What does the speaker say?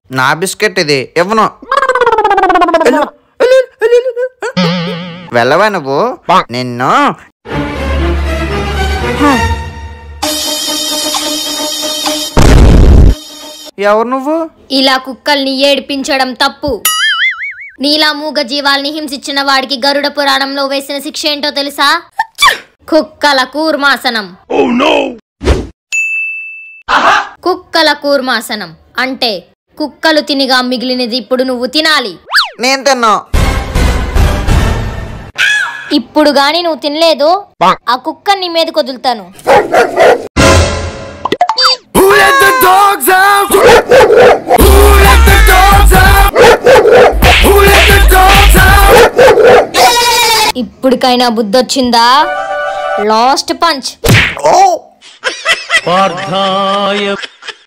నా బిస్కెట్ ఇది ఇవ్వను. వెళ్ళవా నువ్వు? నిన్ను ఎవరు నువ్వు? ఇలా కుక్కల్ని ఏడిపించడం తప్పు. నీలా మూగ జీవాల్ని హింసించిన వాడికి గరుడ పురాణంలో వేసిన శిక్ష ఏంటో తెలుసా? కుక్కల కూర్మాసనం. కుక్కల కూర్మాసనం అంటే కుక్కలు తినిగా మిగిలినది ఇప్పుడు నువ్వు తినాలి. నేను తిన్నా. ఇప్పుడు గాని నువ్వు తినలేదు ఆ కుక్కని నీ మీద వదులుతాను. ఇప్పటికైనా బుద్ధొచ్చిందా? Last punch.